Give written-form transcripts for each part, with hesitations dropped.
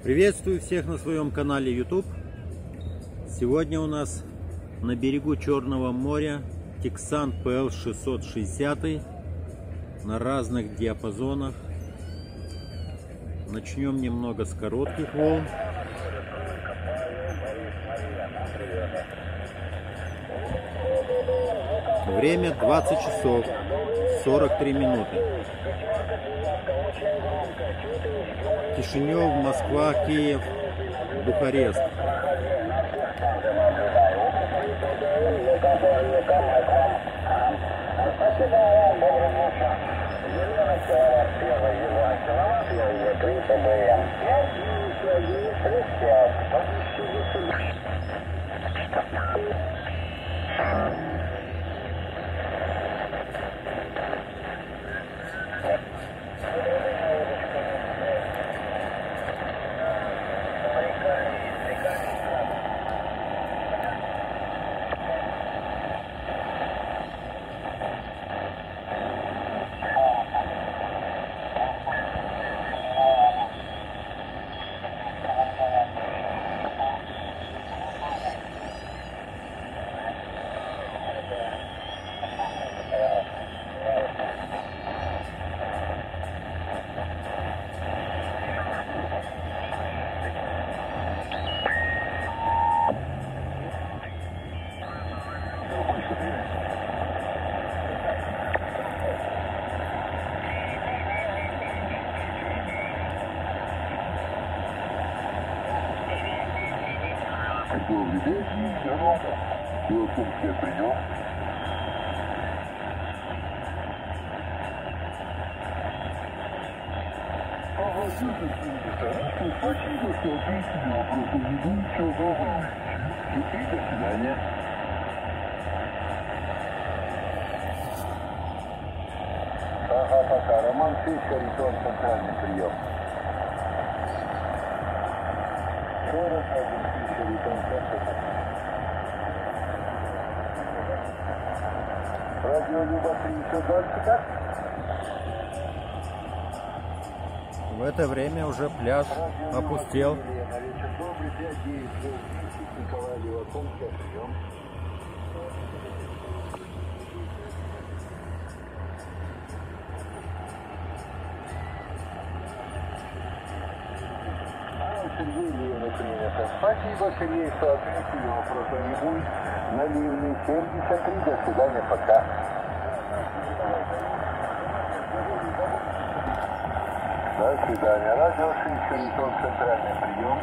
Приветствую всех на своем канале YouTube. Сегодня у нас на берегу Черного моря Teksan PL660 на разных диапазонах. Начнем немного с коротких волн. Время 20 часов 43 минуты. Кишинев, Москва, Киев, Бухарест. Прием. Спасибо, что ответили на вопросы ведущего. Теперь до свидания. Пока. Роман Фишер, Ритон, центральный прием. 41 Фишер, Ритон, центральный. Радио Люба 3 еще дальше, так? В это время уже пляж опустел. Спасибо, Сергей, что ответили, вопроса не будет. Наливный 73, до свидания, пока. До свидания. Радио Шишеритон, центральный прием.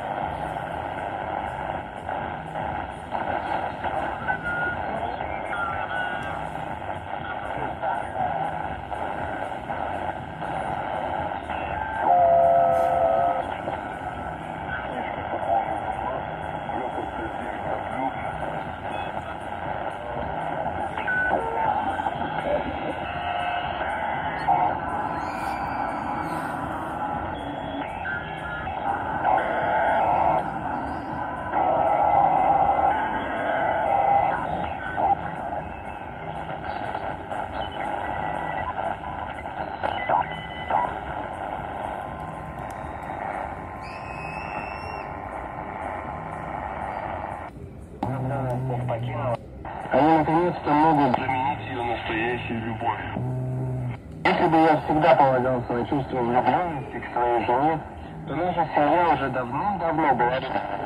Они наконец-то могут заменить ее настоящей любовью. Если бы я всегда полагал свои чувства влюбленности к своей жене, то наша семья уже давным-давно была.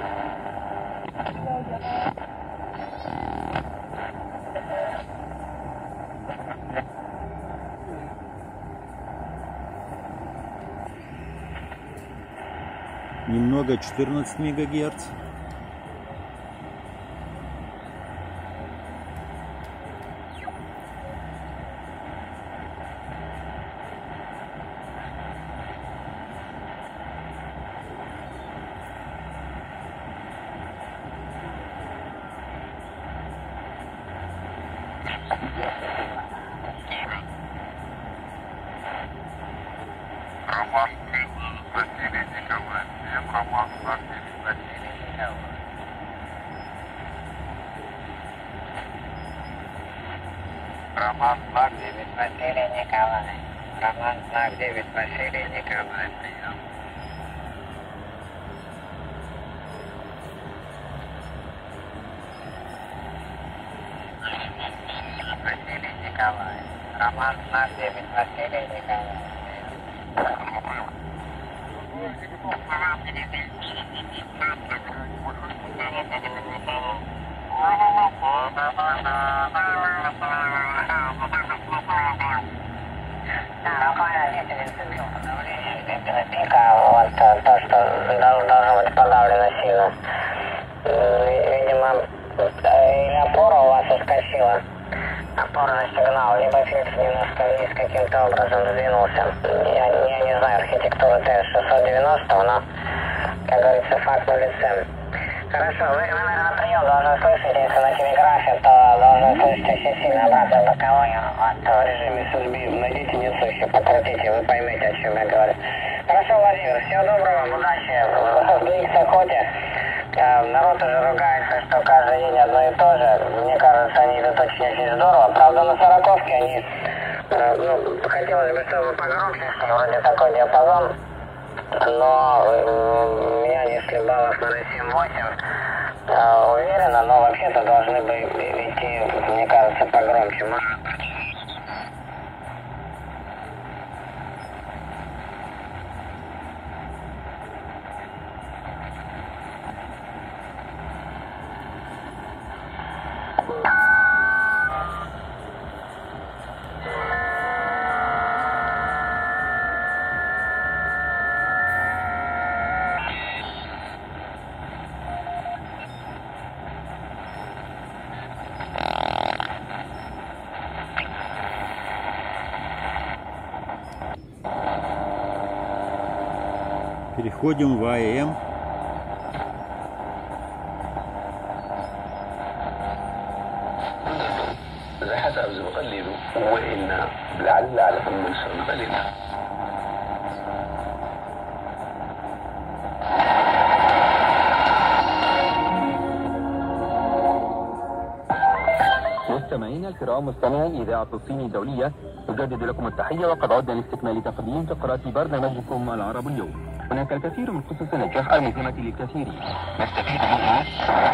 Немного 14 мегагерц. Роман Василий Николаевич. Роман Василий Николаевич. Роман знак 9 Василий Николаевич. Роман знак 9 Василий Николаевич. Прием. Роман 09, Василий Николаевич. Вот то, что должно быть подавлено сильно. Видимо, или опора у вас ускочила. Опорный сигнал, либо фикс немножко вниз каким-то образом сдвинулся. Я не знаю архитектуру ТС-690, но, как говорится, факт на лице. Хорошо, вы, наверное, прием должны слышать, если на телеграфе, то должны слышать очень сильно обратную боковую. Вот в режиме SSB найдите несущий, покрутите, вы поймете, о чем я говорю. Хорошо, Владимир, всего доброго, удачи в DX-охоте. Народ уже ругается, что каждый день одно и то же. Мне кажется, они идут очень здорово. Правда, на 40-ке они, хотелось бы, чтобы погромче, что вроде такой диапазон. Но меня несли баллов на 7-8. Уверенно, но вообще-то должны бы идти, мне кажется, погромче. Может быть. Переходим в АМ. حسب بقلده وإن لعل على المنشر قليلا مستمعينا الكرام، مستمعي إذاعة الصين الدولية، أجدد لكم التحية وقد عدنا لاستكمال تقديم فقرات برنامجكم العرب اليوم. هناك الكثير من قصص النجاح الملهمة للكثيرين نستفيد منها.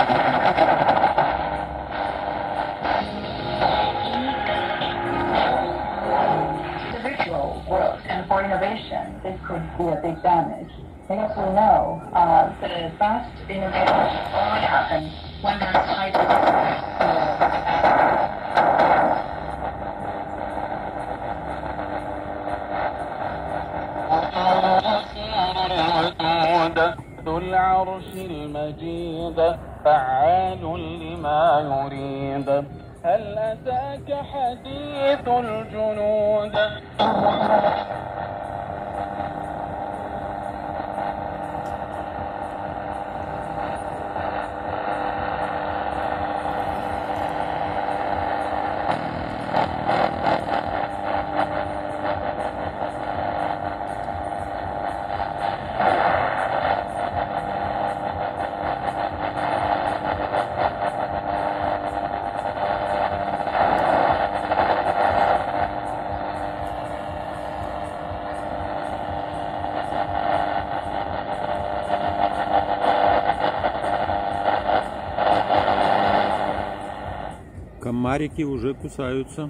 The virtual world, and for innovation, this could be a big damage. Because we know the best innovation only happens when there's hyper. ذو العرش المجيد فعال لما يريد هل أتاك حديث الجنود Комарики уже кусаются.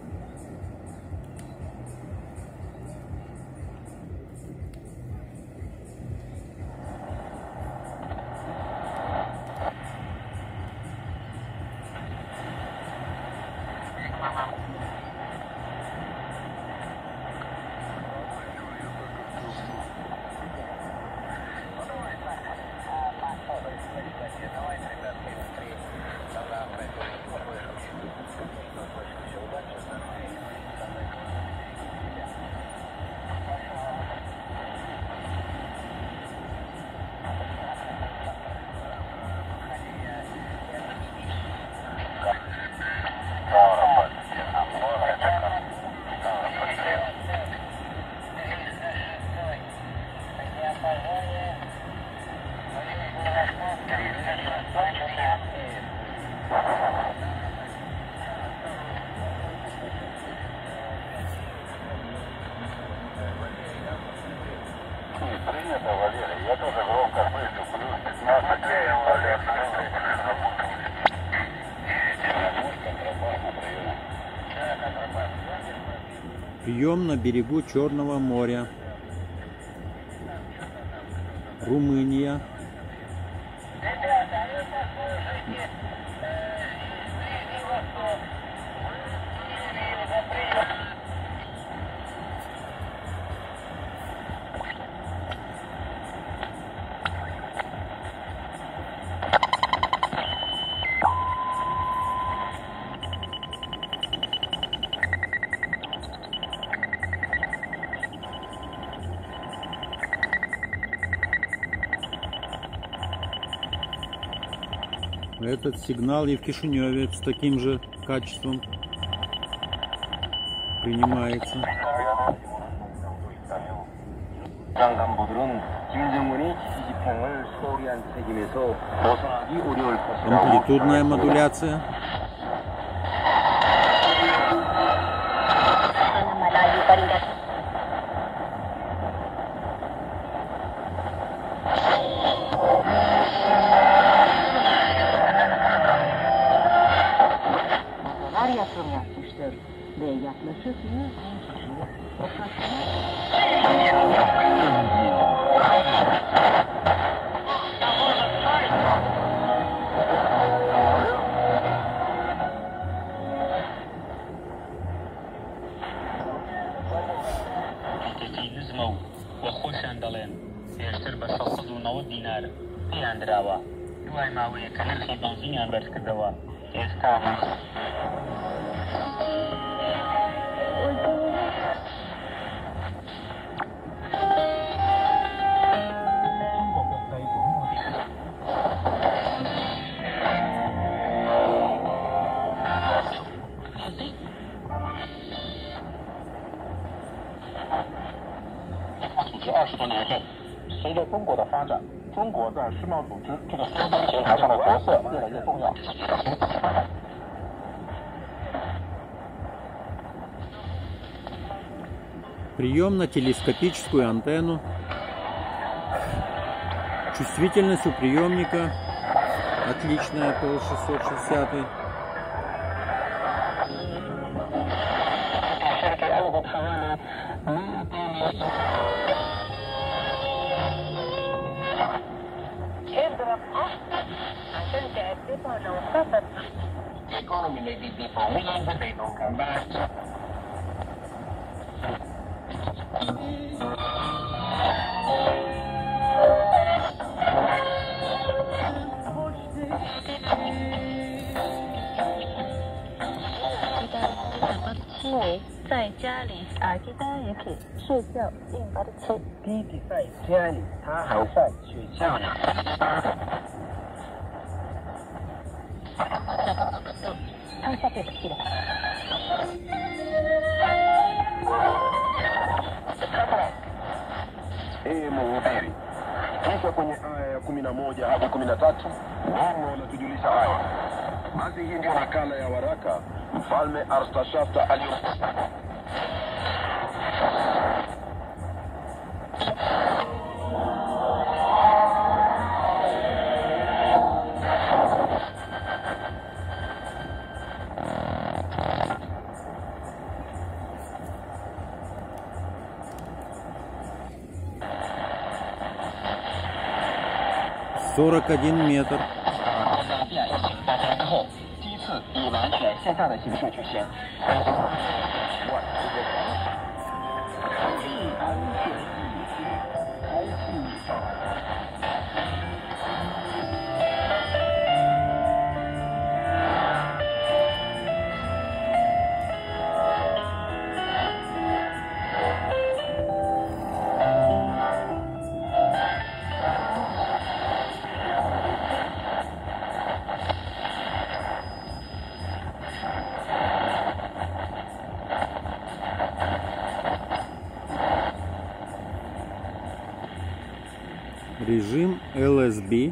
Принято, Валерий. Я тоже громко слышу. Плюс 15. Валерий, работает. Прием на берегу Черного моря. Румыния. Этот сигнал и в Кишиневе с таким же качеством принимается. Амплитудная модуляция. Прием на телескопическую антенну. Чувствительность у приемника отличная, PL660. Mhubiri, kisha kwenye aya ya 11 hadi 13 Mungu anatujulisha haya. Basi hii ndio nakala ya waraka Mfalme Artashasta aliyokuwa $41 метр. 第一次以完全线上的形式举行。 Режим LSB.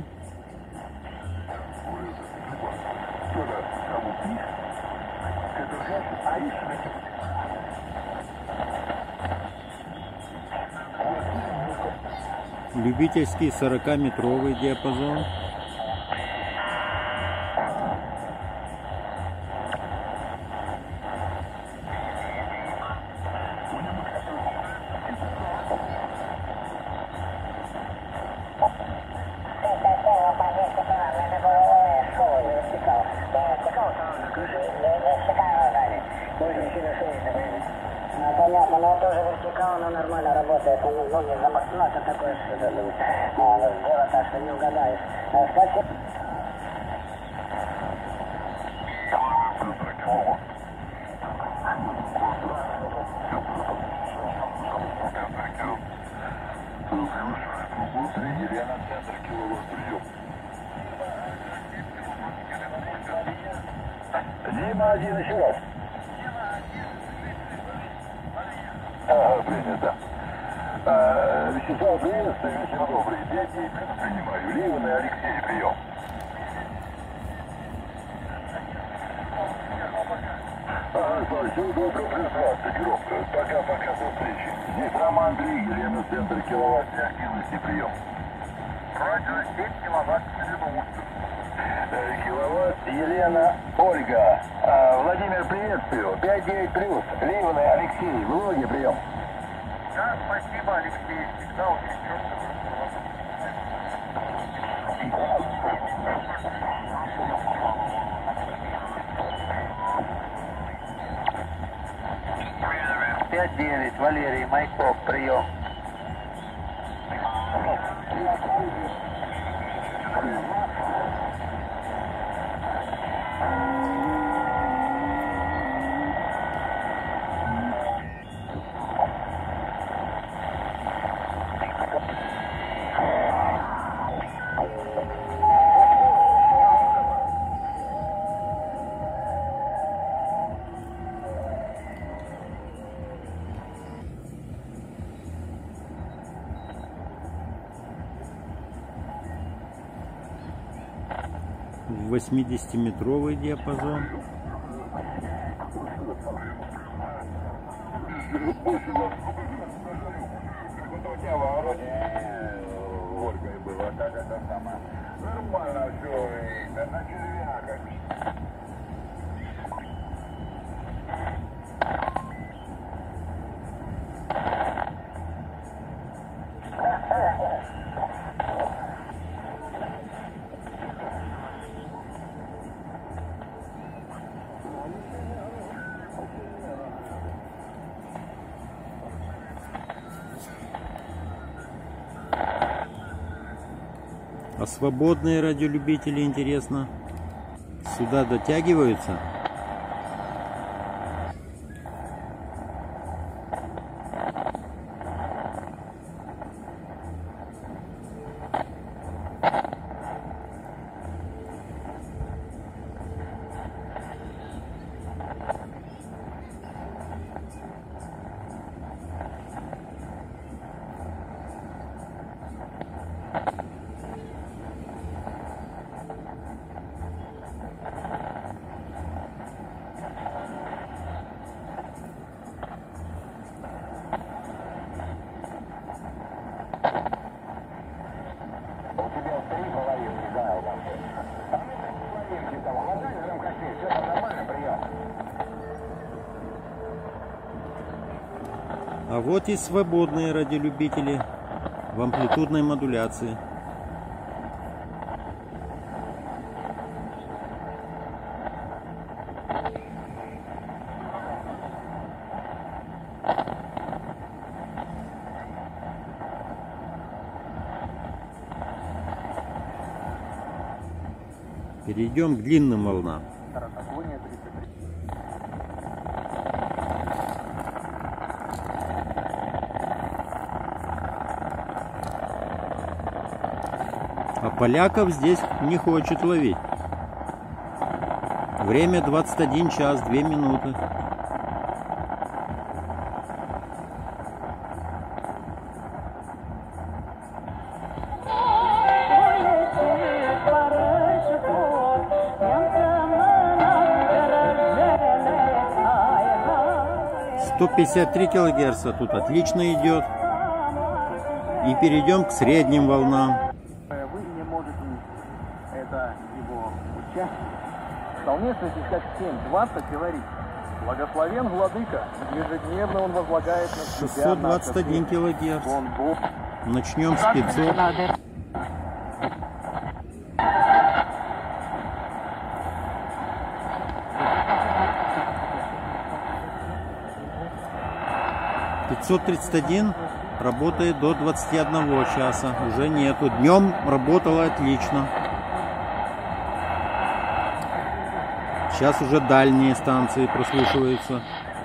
Любительский 40-метровый диапазон. оно нормально работает. Ну, не запасное, это такое дело, так что не угадаешь. Спасибо. Елена, центр киловатт, прием. Дима-1, еще раз. Ага, принято. Вячеслав, приветствую, вечер добрый. 5 дней принимаю. Ливан и Алексей, прием. Ага, всего доброго, плюс 20, Громко. Пока-пока, до встречи. Здесь Роман 3, Елена, центр киловатт активности, прием. Радио 7 киловатт, киловатт, Елена, Ольга. Владимир, приветствую. 5-9 плюс. Ливан и Алексей, в Логе, прием. Да, спасибо, Алексей. Всегда очень четко. «5-9, Валерий, Майков, прием». В 80-метровый диапазон. Ольгой было, так это самое. Нормально все, на червяках. А свободные радиолюбители, интересно, сюда дотягиваются? А вот и свободные радиолюбители в амплитудной модуляции. Перейдем к длинным волнам. А Поляков здесь не хочет ловить. Время 21 час 2 минуты. «153 килогерца» тут отлично идет. И перейдем к средним волнам. Вы не можете, это его участие. Совместность как 7-20 говорит. Благословен владыка. Ежедневно он возлагает на себя 621 килогерц. Начнем с 500. 531 работает до 21 часа. Уже нету. Днем работала отлично. Сейчас уже дальние станции прослушиваются.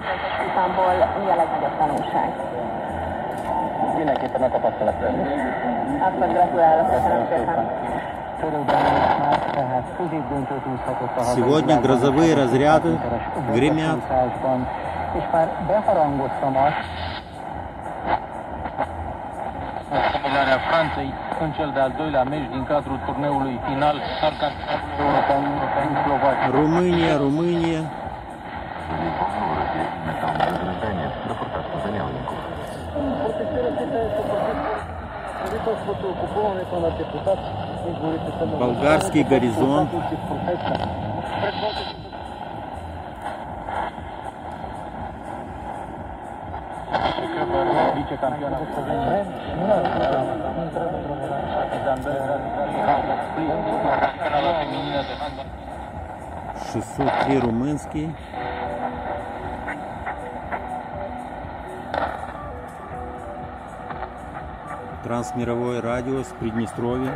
Сегодня грозовые разряды гремят. Franței în cel de-al doilea meci din cadrul turneului final al campionatului european în Slovacia. Румыния, Румыния. Болгарский горизонт. Vicecampiona 603 румынский. Трансмировое радио с Приднестровья.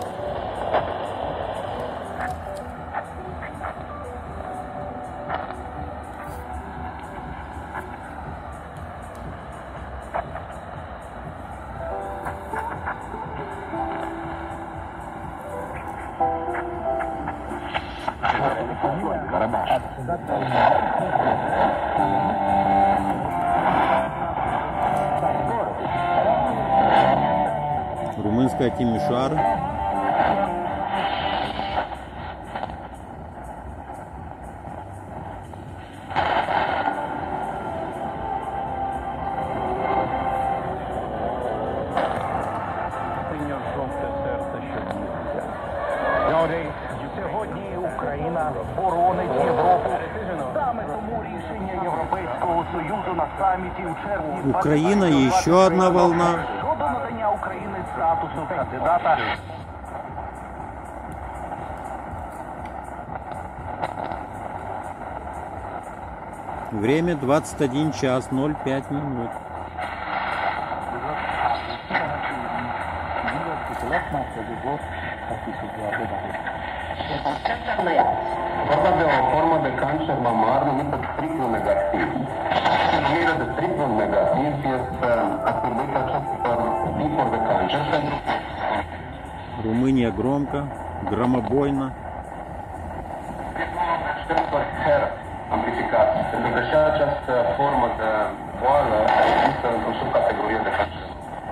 Румынская Тимишоара. Сьогодні Україна боронить Європу. Саме тому рішення Європейського Союзу на саміті у червні. Украина, еще одна волна. Щодо надання України статусу кандидата. Время 21 час 05 минут. Vorba de o formă de cancer mamar numită triplu negativ. Femeile de triplu negativ este atribuită acestor tipuri de cancer pentru Румыния громко, громобойно. amplificat. Pentru că și această formă de boală există într-o subcategorie de cancer.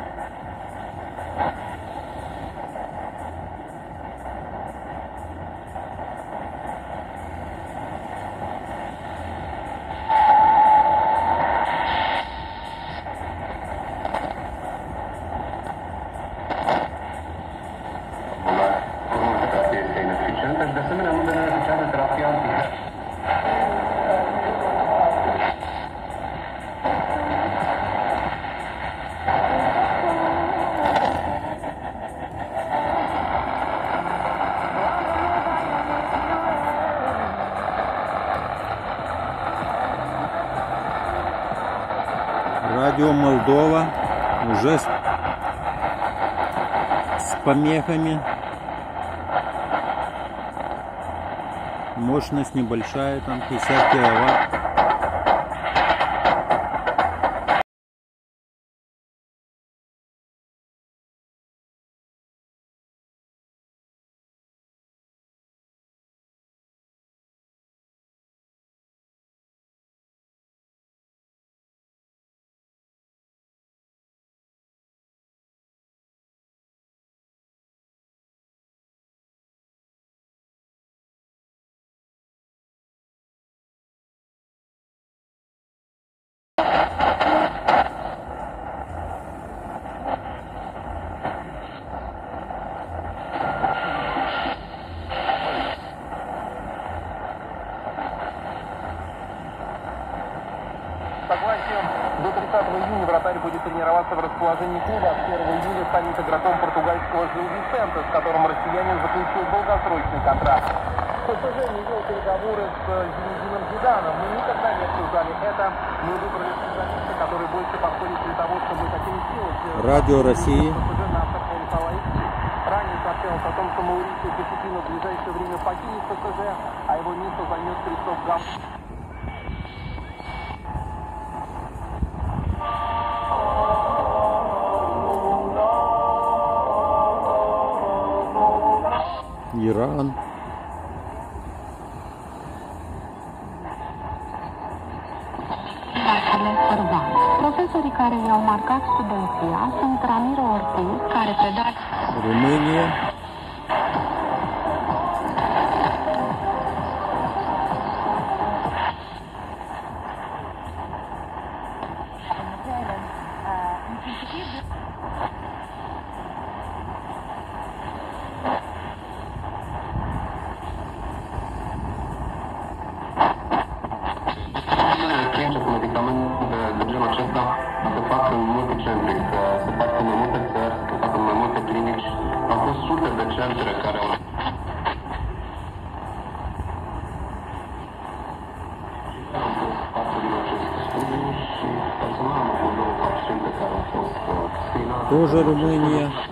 Радио Молдова уже с помехами. Мощность небольшая, там 50 киловатт. Согласием до 30 июня вратарь будет тренироваться в расположении клуба, а с 1 июля станет игроком португальского Жил Висенте, с которым россиянин заключил долгосрочный контракт. ПСЖ не вел переговоры с Зинедином Зиданом. Мы никогда не обсуждали это. Мы выбрали специалиста который больше подходит для того, чтобы таким сделать. Радио России. Ранее сообщалось о том, что Маурисио Почетино в ближайшее время покинет ПСЖ, а его место займет Кристоф Гам. Иран. Profesorii care i-au marcat studenția sunt Ramiro Ortiz, care preda România. Тоже Румыния.